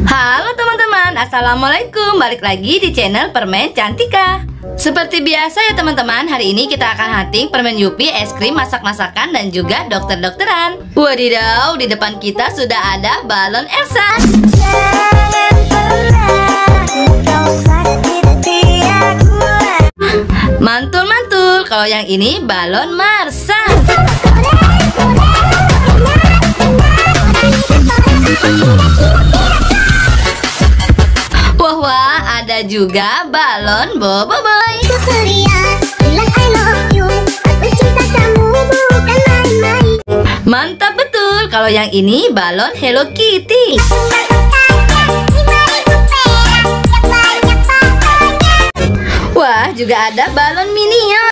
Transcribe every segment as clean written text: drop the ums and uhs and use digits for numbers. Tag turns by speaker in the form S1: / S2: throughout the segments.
S1: Halo teman-teman, assalamualaikum. Balik lagi di channel Permen Cantika. Seperti biasa ya teman-teman, hari ini kita akan hunting permen Yupi, es krim, masak-masakan, dan juga dokter-dokteran. Wadidaw, di depan kita sudah ada balon Elsa. Mantul-mantul, kalau yang ini balon Marsa. Wah, ada juga balon Boboiboy. Mantap betul, kalau yang ini balon Hello Kitty. Wah, juga ada balon Minion.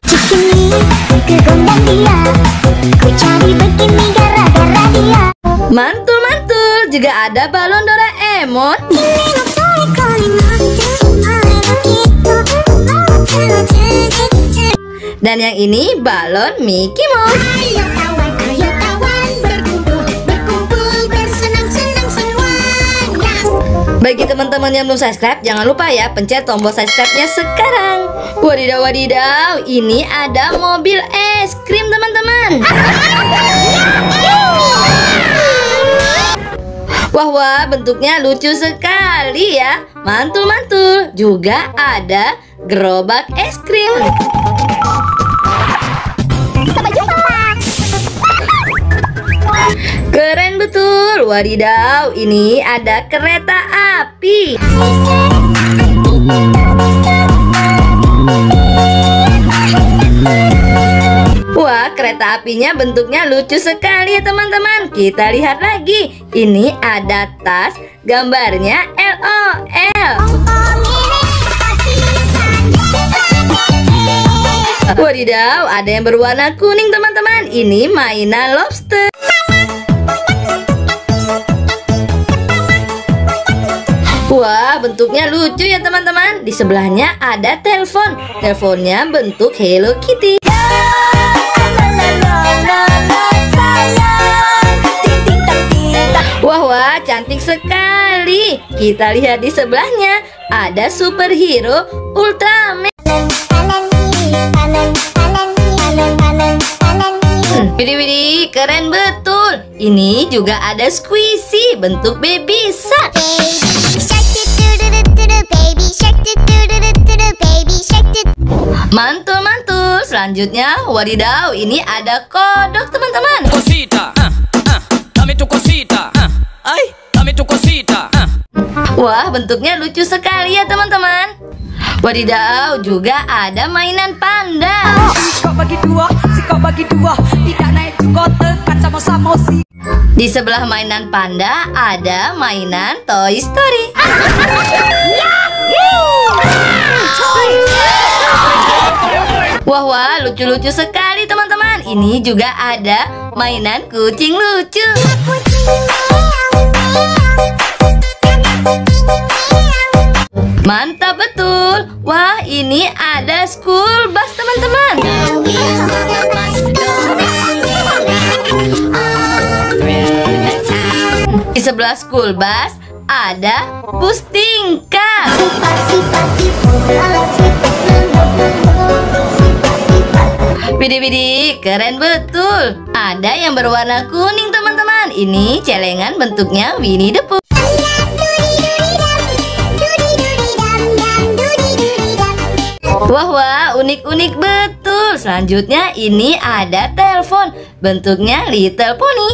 S1: Mantul-mantul, juga ada balon Doraemon. Dan yang ini balon Mickey Mouse.
S2: Ayo kawan, berkumpul, bersenang-senang semuanya.
S1: Bagi teman-teman yang belum subscribe, jangan lupa ya pencet tombol subscribe-nya sekarang. Wadidaw, wadidaw, ini ada mobil es krim teman-teman. Wah, bentuknya lucu sekali ya. Mantul-mantul. Juga ada gerobak es krim. Keren betul. Wadidaw, ini ada kereta api. Wah, kereta apinya bentuknya lucu sekali ya teman-teman. Kita lihat lagi. Ini ada tas, gambarnya LOL. Wadidaw, ada yang berwarna kuning teman-teman. Ini mainan lobster. Wah, bentuknya lucu ya teman-teman. Di sebelahnya ada telepon. Teleponnya bentuk Hello Kitty. Wah, cantik sekali. Kita lihat di sebelahnya ada superhero Ultraman. Widih, keren betul. Ini juga ada squishy bentuk baby shark. Mantul-mantul. Selanjutnya, wadidaw, ini ada kodok teman-teman. Wah, bentuknya lucu sekali ya teman-teman. Wadidaw, juga ada mainan panda. Di sebelah mainan panda ada mainan Toy Story. Wah, lucu-lucu sekali teman-teman. Ini juga ada mainan kucing lucu. Mantap betul. Wah, ini ada school bus teman-teman. Di sebelah school bus ada bus tingkat. Widih, keren betul. Ada yang berwarna kuning teman-teman. Ini celengan bentuknya Winnie the Pooh. Wah, unik-unik betul. Selanjutnya ini ada telepon. Bentuknya Little Pony.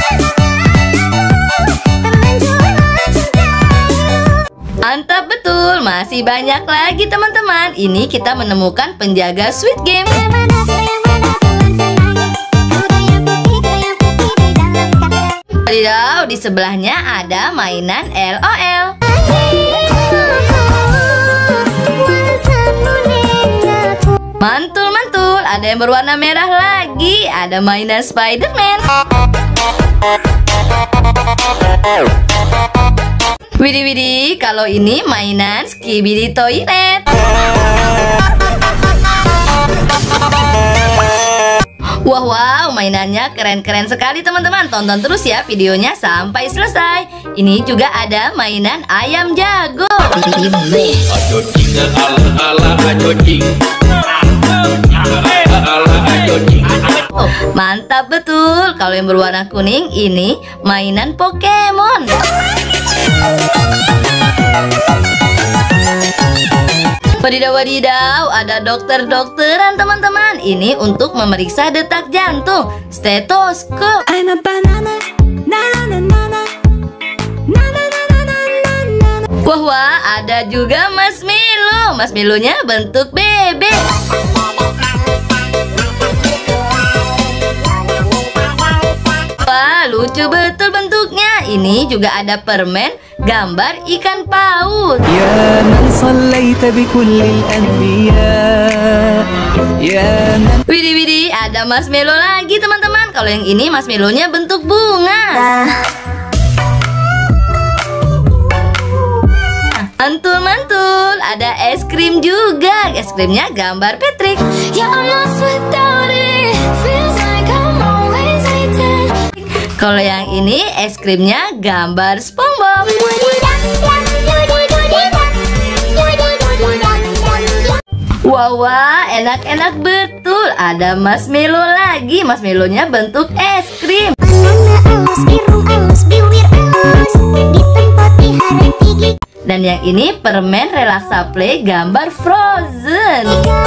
S1: Mantap betul. Masih banyak lagi teman-teman. Ini kita menemukan penjaga Squid Game. Wadidaw, di sebelahnya ada mainan LOL. Mantul-mantul, ada yang berwarna merah lagi. Ada mainan Spider-Man. Widih, kalau ini mainan Skibidi Toilet. Wow, mainannya keren-keren sekali teman-teman. Tonton terus ya videonya sampai selesai. ini juga ada mainan ayam jago.
S3: Ayo cing ala ayo cing. Ala ayo cing.
S1: Mantap betul. Kalau yang berwarna kuning ini mainan Pokemon. Wadidaw, ada dokter-dokteran teman-teman. Ini untuk memeriksa detak jantung, stetoskop.
S2: I'm a banana, na na na na na na na na na na.
S1: Wah, ada juga marshmallow. Marshmallow-nya bentuk bebek. Wah, lucu betul bentuknya. Ini juga ada permen gambar ikan paus.
S4: يا من صليت بكل الأنبياء يا من
S1: Widih, ada marshmallow lagi teman-teman. Kalau yang ini marshmallow-nya bentuk bunga. Mantul-mantul, ada es krim juga. Es krimnya gambar Patrick.
S2: Yeah, I'm lost without it. Feels like I'm always waiting.
S1: Kalau yang ini es krimnya gambar SpongeBob. Wah, enak-enak betul. Ada marshmallow lagi. Marshmallow-nya bentuk es krim.
S2: Banana aus, irung aus, bibir aus, di tempat di hari tinggi.
S1: Dan yang ini permen relaksa play gambar Frozen.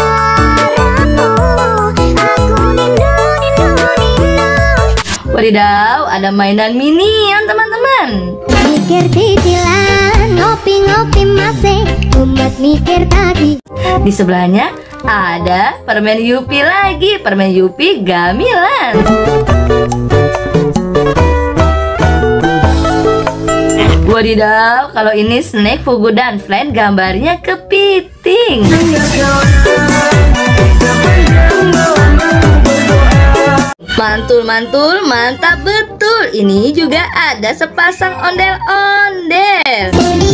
S1: Wadidaw, ada mainan Minion teman-teman.
S2: Mikir cicilan, ngopi-ngopi masih, umat mikir tadi.
S1: Di sebelahnya ada permen Yupi lagi, permen Yupi gamilan. Wadidaw, kalau ini snack Fugu dan Flan gambarnya kepiting. Mantul-mantul, mantap betul. Ini juga ada sepasang ondel-ondel.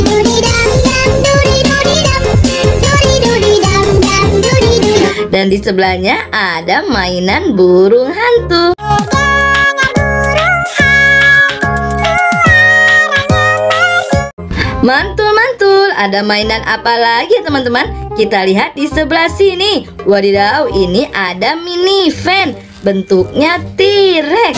S1: Dan di sebelahnya ada mainan burung hantu. Mantul-mantul, ada mainan apa lagi teman-teman? Kita lihat di sebelah sini. Wadidaw, ini ada mini van. Bentuknya T-Rex.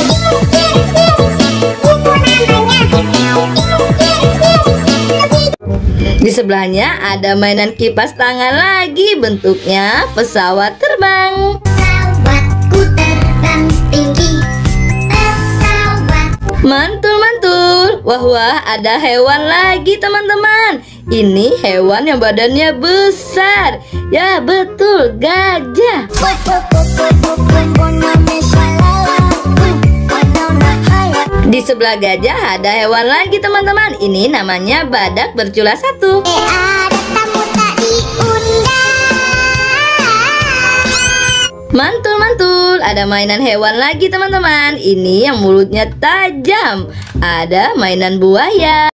S1: Di sebelahnya ada mainan kipas tangan lagi. Bentuknya pesawat terbang.
S2: Pesawatku terbang tinggi. Pesawat.
S1: Mantul-mantul. Wah, ada hewan lagi teman-teman. Ini hewan yang badannya besar. Ya betul, gajah. Di sebelah gajah ada hewan lagi teman-teman. Ini namanya badak bercula satu.
S2: Ada tamu tak diundang.
S1: Mantul-mantul, ada mainan hewan lagi teman-teman. Ini yang mulutnya tajam. Ada mainan buaya.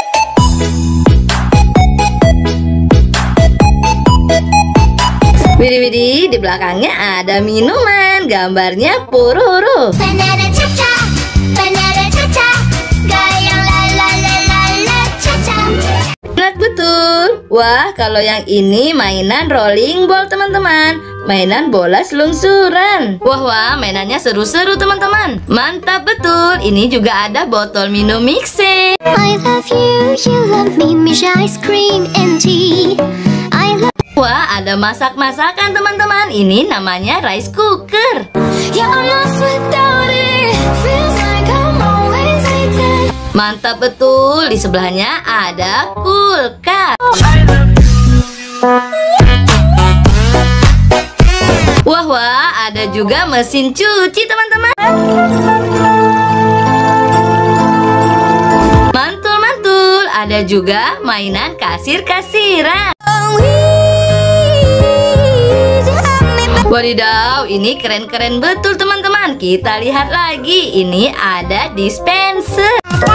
S1: Widih, di belakangnya ada minuman. Gambarnya Pororo.
S2: Banana cha-cha, banana cha-cha, gayang la la la la la cha-cha.
S1: Enak betul. Wah, kalau yang ini mainan rolling ball teman-teman. Mainan bola selungsuran. Wah, mainannya seru-seru teman-teman. Mantap betul. Ini juga ada botol minum Mixe.
S2: I love you, you love me, Mish ice cream and tea. I love.
S1: Wah, ada masak-masakan teman-teman. Ini namanya rice cooker.
S2: Yeah, I'm lost without it. Feels like I'm always waiting.
S1: Mantap betul. Di sebelahnya ada kulkas. Wah, ada juga mesin cuci teman-teman. Mantul-mantul, ada juga mainan kasir-kasiran. Wadidaw, ini keren-keren betul teman-teman. Kita lihat lagi, ini ada dispenser.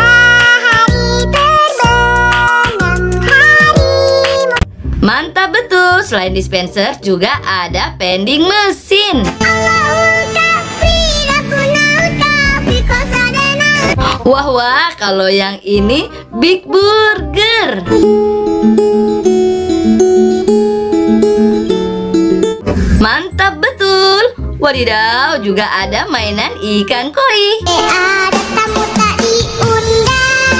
S1: Mantap betul. Selain dispenser juga ada vending mesin. Wah wah, kalau yang ini Big Burger. Mantap betul. Wadidaw, juga ada mainan ikan koi.
S2: Ada tamu tak diundang.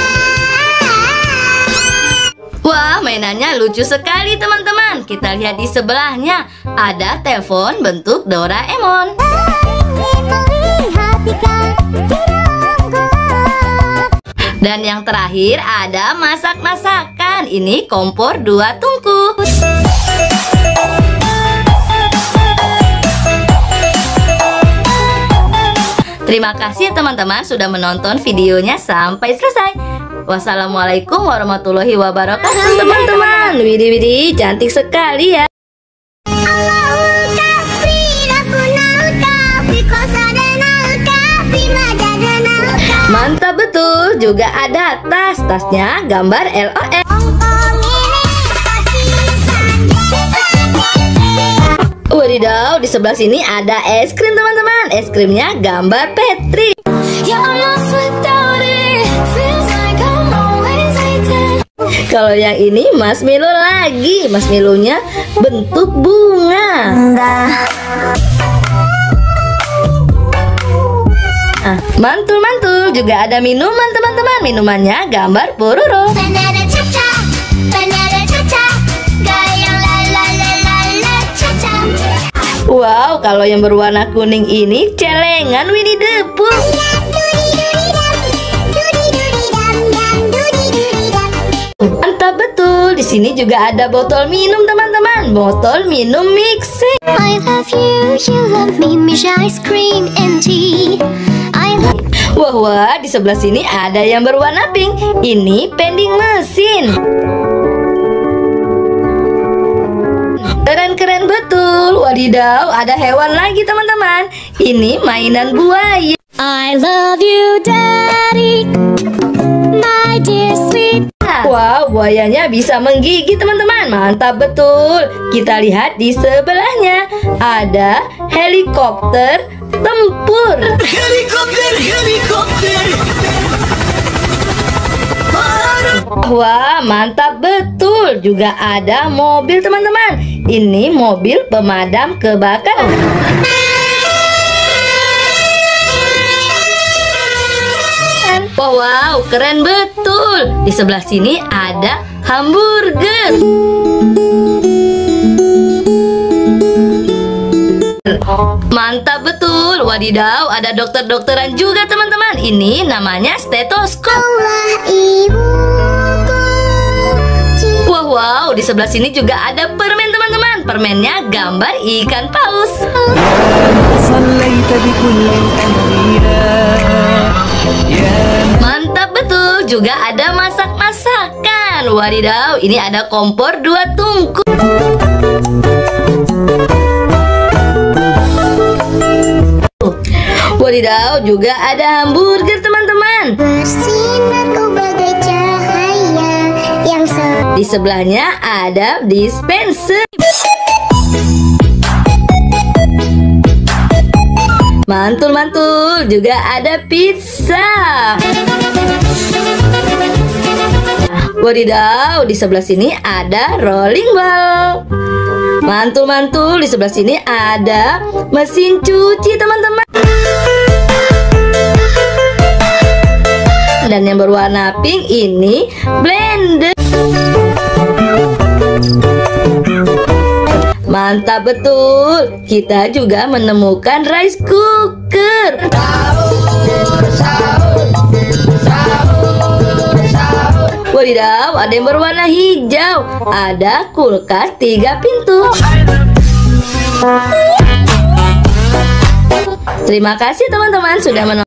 S1: Wah, mainannya lucu sekali teman-teman. Kita lihat di sebelahnya. Ada telepon bentuk Doraemon. Dan yang terakhir ada masak-masakan. Ini kompor 2 tungku. Terima kasih teman-teman sudah menonton videonya sampai selesai. Wassalamualaikum warahmatullahi wabarakatuh teman-teman. Widih, cantik sekali ya. Mantap betul. Juga ada tas. Tasnya gambar LOL. Wadidaw, di sebelah sini ada es krim teman-teman. Es krimnya gambar Petri. Kalau yang ini marshmallow lagi. Marshmallownya bentuk bunga. Nah, mantul-mantul. Juga ada minuman teman-teman. Minumannya gambar Pororo.
S2: Banana cha-cha, banana cha-cha, goyang la la la la la cha-cha.
S1: Wow, kalau yang berwarna kuning ini celengan Winnie the Pooh. Mantap betul. Di sini juga ada botol minum teman-teman. Botol minum mixing.
S2: I love you, you love me, Mish ice cream and tea. I love
S1: Wah wah, di sebelah sini ada yang berwarna pink. Ini vending mesin. Keren-keren betul. Wadidaw, ada hewan lagi teman-teman. Ini mainan buaya.
S2: I love you, Daddy, my dear sweet.
S1: Wow, buayanya bisa menggigit teman-teman. Mantap betul. Kita lihat di sebelahnya ada helikopter tempur. Wah, mantap betul. Juga ada mobil teman-teman. Ini mobil pemadam kebakaran. Wow, keren betul. Di sebelah sini ada hamburger. Mantap betul. Wadidaw, ada dokter-dokteran juga teman-teman. Ini namanya stetoskop. Wow, di sebelah sini juga ada permen teman-teman. Permennya gambar ikan paus. Mantap betul. Juga ada masak-masakan. Wadidaw, ini ada kompor 2 tungku. Wadidaw, juga ada hamburger teman-teman.
S2: Bersinar kau bagai cahaya yang
S1: Di sebelahnya ada dispenser. Mantul-mantul, juga ada pizza. Wadidaw, di sebelah sini ada rolling ball. Mantul-mantul, di sebelah sini ada mesin cuci teman-teman. Dan yang berwarna pink ini blender. Mantap betul. Kita juga menemukan rice cooker. Wadidaw, ada yang berwarna hijau. Ada kulkas 3 pintu. Terima kasih teman-teman sudah menonton.